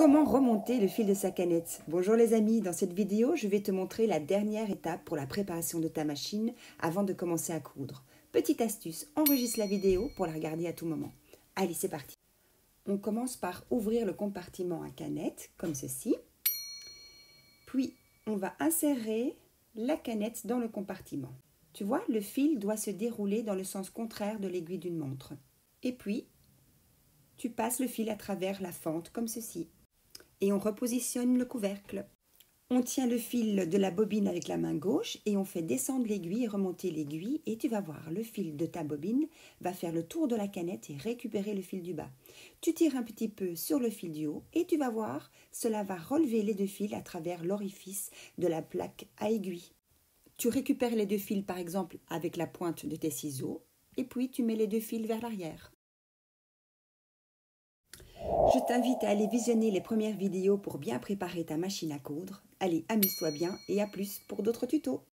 Comment remonter le fil de sa canette? Bonjour les amis, dans cette vidéo, je vais te montrer la dernière étape pour la préparation de ta machine avant de commencer à coudre. Petite astuce, enregistre la vidéo pour la regarder à tout moment. Allez, c'est parti. On commence par ouvrir le compartiment à canette, comme ceci. Puis, on va insérer la canette dans le compartiment. Tu vois, le fil doit se dérouler dans le sens contraire de l'aiguille d'une montre. Et puis, tu passes le fil à travers la fente, comme ceci. Et on repositionne le couvercle. On tient le fil de la bobine avec la main gauche et on fait descendre l'aiguille et remonter l'aiguille et tu vas voir, le fil de ta bobine va faire le tour de la canette et récupérer le fil du bas. Tu tires un petit peu sur le fil du haut et tu vas voir, cela va relever les deux fils à travers l'orifice de la plaque à aiguille. Tu récupères les deux fils par exemple avec la pointe de tes ciseaux et puis tu mets les deux fils vers l'arrière. Je t'invite à aller visionner les premières vidéos pour bien préparer ta machine à coudre. Allez, amuse-toi bien et à plus pour d'autres tutos.